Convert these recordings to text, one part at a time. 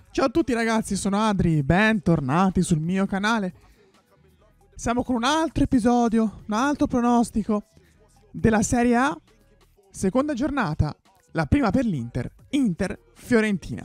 Ciao a tutti ragazzi, sono Adri, bentornati sul mio canale. Siamo con un altro episodio, un altro pronostico della Serie A, seconda giornata, la prima per l'Inter, Inter-Fiorentina.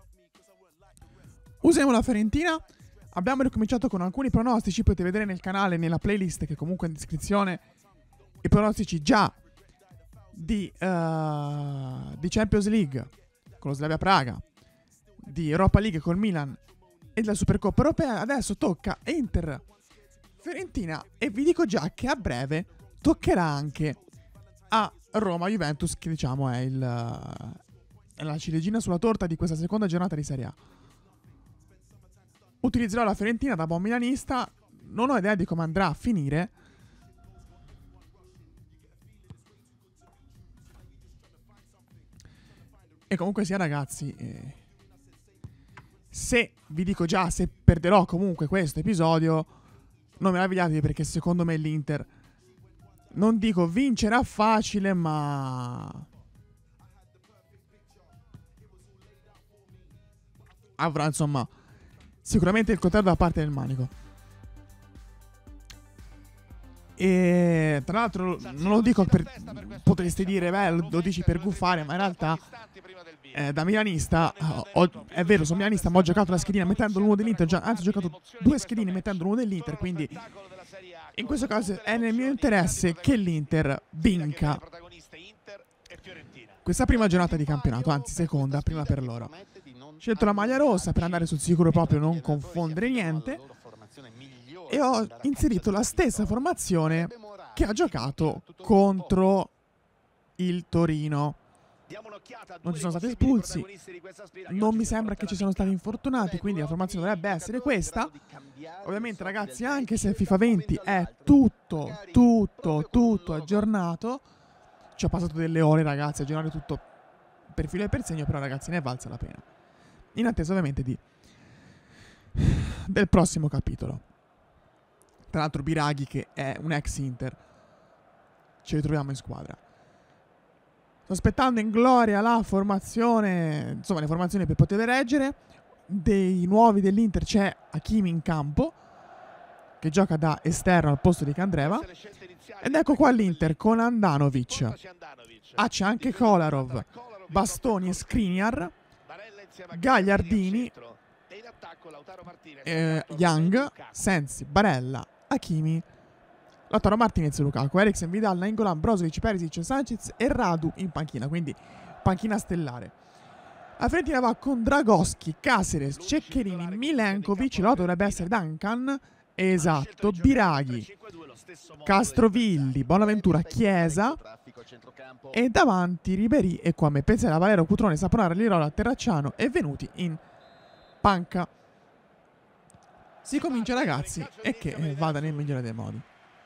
Usiamo la Fiorentina, abbiamo ricominciato con alcuni pronostici, potete vedere nel canale, nella playlist che comunque è in descrizione, i pronostici già di Champions League con lo Slavia Praga, di Europa League col Milan e della Supercoppa Europea. Adesso tocca Inter Fiorentina e vi dico già che a breve toccherà anche a Roma Juventus, che diciamo è la ciliegina sulla torta di questa seconda giornata di Serie A. Utilizzerò la Fiorentina da buon milanista, non ho idea di come andrà a finire. E comunque sia ragazzi, se vi dico già, se perderò comunque questo episodio, non meravigliatevi, perché secondo me l'Inter, non dico vincerà facile, ma avrà insomma sicuramente il coltello da parte del manico. E tra l'altro non lo dico per, potreste dire beh, lo dici per guffare, ma in realtà da milanista, è vero, sono milanista, ma ho giocato la schedina mettendo l'uno dell'Inter, anzi ho giocato due schedine mettendo l'uno dell'Inter, quindi in questo caso è nel mio interesse che l'Inter vinca questa prima giornata di campionato, anzi seconda, prima per loro. Ho scelto la maglia rossa per andare sul sicuro proprio, non confondere niente, e ho inserito la stessa formazione che ha giocato contro il Torino. Non ci sono stati espulsi, non mi sembra che ci siano stati infortunati, quindi la formazione dovrebbe essere questa. Ovviamente ragazzi, anche se FIFA 20 è tutto aggiornato, ci ho passato delle ore ragazzi a aggiornare tutto per filo e per segno, però ragazzi ne è valsa la pena, in attesa ovviamente del prossimo capitolo. Tra l'altro Biraghi, che è un ex Inter, ci ritroviamo in squadra. Sto aspettando in gloria la formazione, insomma le formazioni per poter leggere. Dei nuovi dell'Inter c'è Hakimi in campo, che gioca da esterno al posto di Candreva. Ed ecco qua l'Inter con Handanovic. C'è anche Kolarov, Bastoni e Skriniar, Gagliardini, Young, Sensi, Barella, Hakimi, Lautaro Martinez, Lukaku, Eriksen, Vidal, Nainggolan, Brozovic, Perisic, Sanchez e Radu in panchina, quindi panchina stellare. La Fiorentina va con Dragoschi, Caceres, Ceccherini, Milenkovic, l'auto dovrebbe essere Duncan, esatto, Biraghi, Castrovilli, Bonaventura, Chiesa e davanti Ribéry e qua Pezzella, Valero, Cutrone, Saponara, Lirola, Terracciano e Venuti in panca. Si comincia ragazzi, e che vada nel migliore dei modi.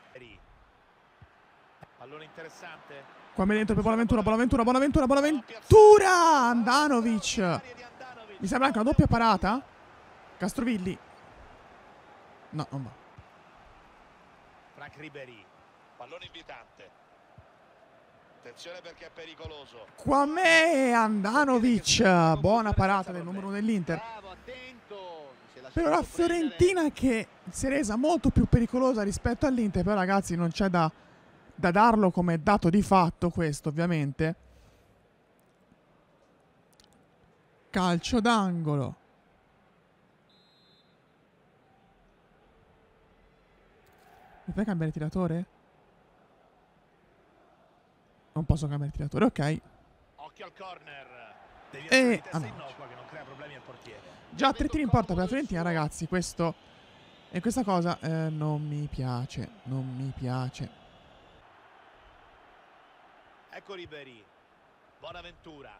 Qua dentro per Bonaventura, Handanovic. Mi sembra anche una doppia parata. Castrovilli. No, non va. Frank Ribéry, pallone invitante. Attenzione perché è pericoloso. Qua Handanovic. Buona parata del numero 1 dell'Inter. Però la Fiorentina che si è resa molto più pericolosa rispetto all'Inter. Però ragazzi non c'è da darlo come dato di fatto questo, ovviamente. Calcio d'angolo. Mi fai cambiare tiratore? Non posso cambiare tiratore, ok. Occhio al corner. E che non crea problemi al portiere. Già 3 tiri in porta per la Fiorentina, ragazzi. Questo e questa cosa non mi piace. Non mi piace. Ecco Ribéry. Bonaventura.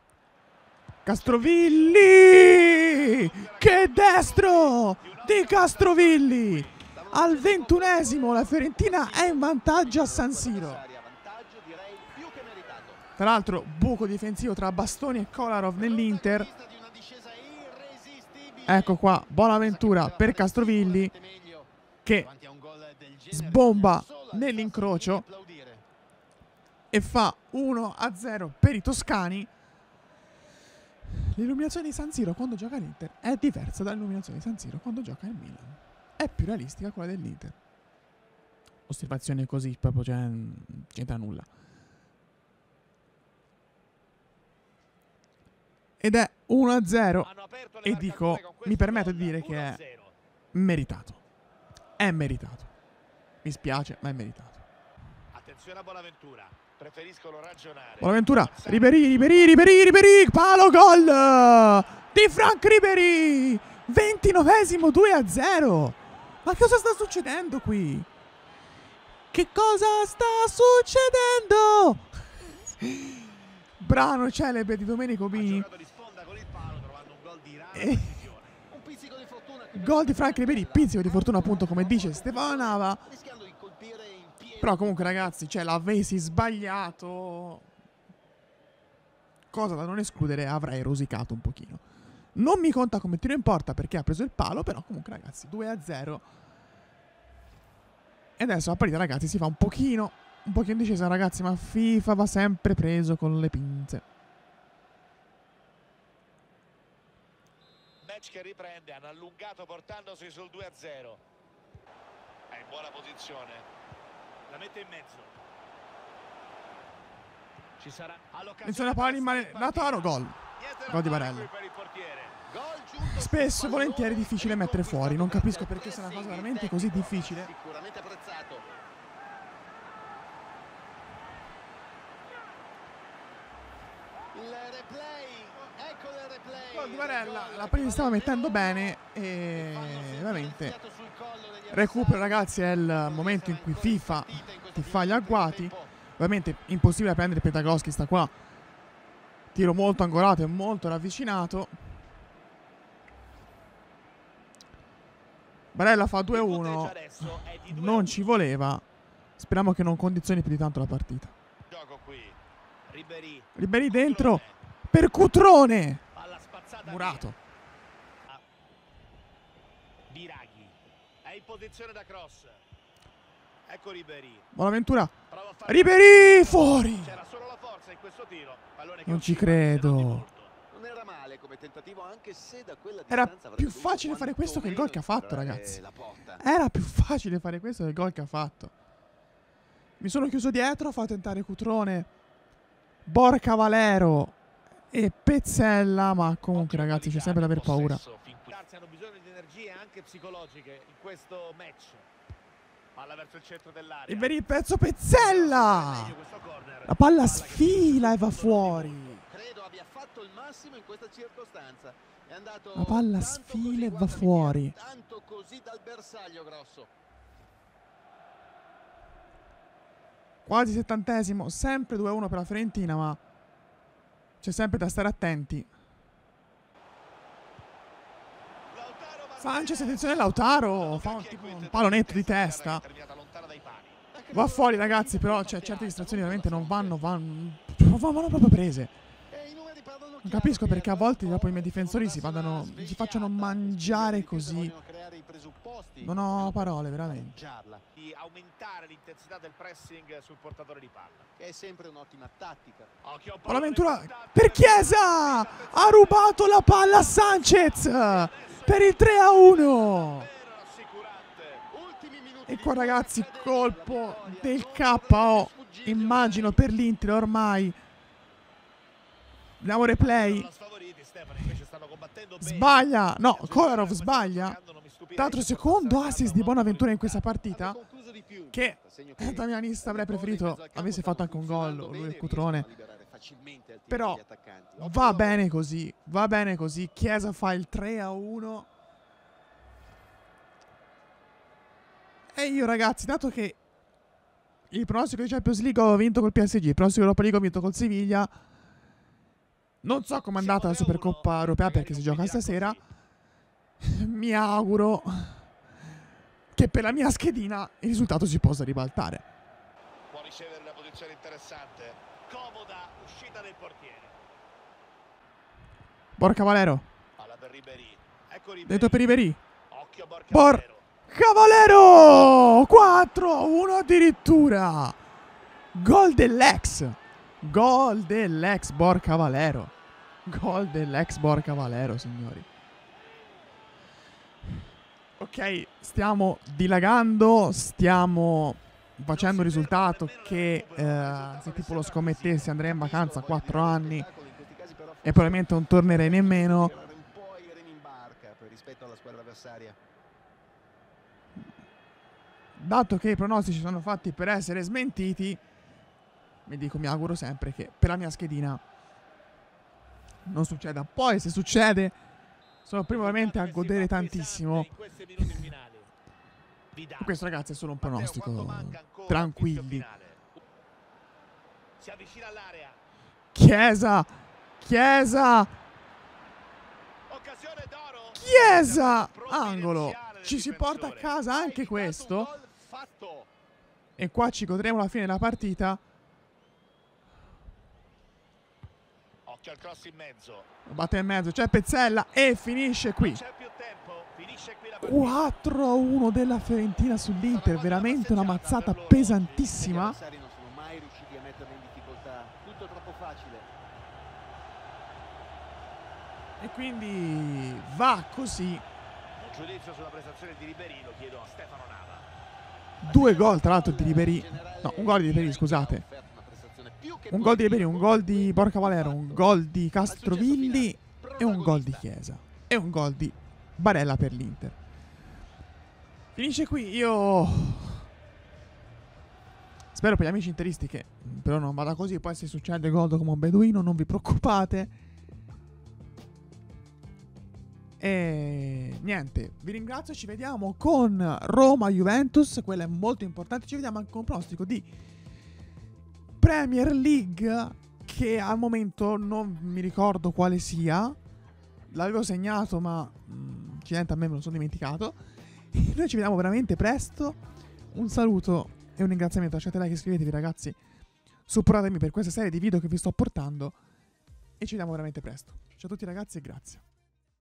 Castrovilli! Che destro di Castrovilli! Al 21esimo la Fiorentina è in vantaggio a San Siro. Tra l'altro buco difensivo tra Bastoni e Kolarov nell'Inter. Ecco qua Bonaventura per Castrovilli, che sbomba nell'incrocio e fa 1-0 per i toscani. l'illuminazione di San Siro quando gioca l'Inter è diversa dall'illuminazione di San Siro quando gioca il Milan. È più realistica quella dell'Inter. Osservazione così, proprio, cioè, non c'entra nulla. Ed è 1-0 e dico, mi permetto di dire che è meritato. È meritato. Mi spiace, ma è meritato. Attenzione a Bonaventura. Preferiscono ragionare. Bonaventura, Ribéry, palo, gol di Franck Ribéry. 29esimo, 2-0. Ma cosa sta succedendo qui? Che cosa sta succedendo? Brano celebre di Domenico Bini. Gol di Franck Ribéry, pizzico di fortuna appunto come dice Stefano Nava. Però comunque ragazzi, cioè l'avessi sbagliato, cosa da non escludere, avrei rosicato un pochino. Non mi conta come tiro in porta perché ha preso il palo, però comunque ragazzi 2-0. E adesso la partita ragazzi si fa un pochino indecisa ragazzi, ma FIFA va sempre preso con le pinze. Match che riprende, hanno allungato portandosi sul 2-0. È in buona posizione. La mette in mezzo. Ci sarà attenzione a palla in mano Lautaro, gol di Barella. Spesso e volentieri è difficile mettere fuori. Non capisco perché sia una cosa veramente così difficile. Sicuramente apprezzato. Il replay. Ecco il replay. Gol di Barella. La partita stava mettendo bene e veramente recupero ragazzi. È il momento in cui FIFA ti fa gli agguati. Ovviamente impossibile prendere Petaglowski, sta qua. Tiro molto angolato e molto ravvicinato. Barella fa 2-1. Non ci voleva. Speriamo che non condizioni più di tanto la partita. Ribéry dentro per Cutrone. Murato. Biraghi è in posizione da cross. Ecco Ribéry. Bonaventura. Ribéry fuori. C'era solo la forza in questo tiro. Non ci credo. Non era male come tentativo, anche se da quella Era distanza più facile fare questo che il gol che ha fatto, ragazzi. Era più facile fare questo che il gol che ha fatto. Mi sono chiuso dietro, fa tentare Cutrone, Borca Valero e Pezzella, ma comunque ragazzi c'è sempre da aver paura. Hanno bisogno di energie anche psicologiche in questo match. Palla verso il centro dell'area. Ribéry, pezzo Pezzella. La palla sfila e va fuori. Credo abbia fatto il massimo in questa circostanza. È andato la palla sfila e va fuori. Tanto così dal bersaglio grosso. Quasi 70esimo, sempre 2-1 per la Fiorentina, ma c'è sempre da stare attenti. Sanchez, attenzione Lautaro, fa un palonetto di testa. Va fuori ragazzi, però cioè, certe distrazioni veramente non vanno proprio prese. Non capisco perché a volte dopo i miei difensori si facciano mangiare così. Non ho parole veramente. Di aumentare l'intensità del pressing sul portatore di palla, che è sempre un'ottima tattica. Bonaventura per Chiesa, ha rubato la palla a Sanchez per il 3-1. E qua ragazzi colpo del KO, immagino per l'Inter ormai. Vediamo replay. Sbaglia, no, Kolarov sbaglia. L'altro secondo assist di Bonaventura in questa partita, che da mia lista avrei preferito avesse fatto anche un gol lui e Cutrone. Però va bene così, va bene così. Chiesa fa il 3-1. E io ragazzi, dato che il pronostico di Champions League ho vinto col PSG, il pronostico di Europa League ho vinto col Siviglia, non so com'è andata la Supercoppa Europea perché si gioca stasera. Mi auguro che per la mia schedina il risultato si possa ribaltare. Può ricevere una posizione interessante, comoda uscita del portiere. Borca Valero. Palla per Ribéry. Ecco Ribéry. Dentro per Ribéry. Occhio Borca Valero. Valero 4-1 addirittura. Gol dell'ex Borca Valero. Gol dell'ex Borca Valero, signori. Ok, stiamo dilagando, stiamo facendo un risultato che se tipo lo scommettessi andrei in vacanza 4 anni e probabilmente non tornerei nemmeno. Dato che i pronostici sono fatti per essere smentiti, mi auguro sempre che per la mia schedina non succeda. Poi se succede sono probabilmente a godere tantissimo. Questo, ragazzi, è solo un pronostico. Tranquilli. Si avvicina all'area. Chiesa! Chiesa! Occasione d'oro. Chiesa! Angolo. Ci si porta a casa anche questo. E qua ci godremo la fine della partita. Occhio al cross in mezzo. Lo batte in mezzo, c'è Pezzella e finisce qui. Non c'è più tempo. Finisce qui la partita. 4-1 della Fiorentina sull'Inter, veramente una mazzata pesantissima. Non sono mai riusciti a metterli in difficoltà, tutto troppo facile. E quindi va così. Un giudizio sulla prestazione di Ribéry lo chiedo a Stefano Nava. 2 gol tra l'altro di Ribéry. No, un gol di Ribéry, scusate. Un gol di Ribéry, un gol di Borca Valero, un gol di Castrovilli e un gol di Chiesa. E un gol di Barella per l'Inter. Finisce qui. Io spero per gli amici interisti che però non vada così. Poi se succede gol come un beduino non vi preoccupate. E niente, vi ringrazio. Ci vediamo con Roma-Juventus. Quella è molto importante. Ci vediamo anche con un pronostico di Premier League che al momento non mi ricordo quale sia. L'avevo segnato ma accidenti, a me me lo sono dimenticato. E noi ci vediamo veramente presto. Un saluto e un ringraziamento. Lasciate like, iscrivetevi, ragazzi. Supportatemi per questa serie di video che vi sto portando. E ci vediamo veramente presto. Ciao a tutti, ragazzi, e grazie.